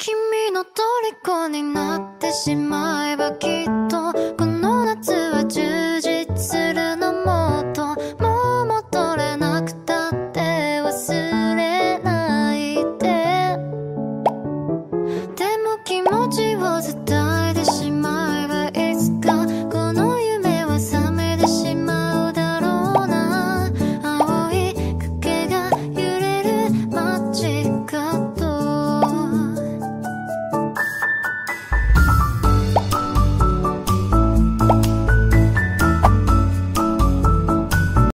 君の虜になってしまえばきっ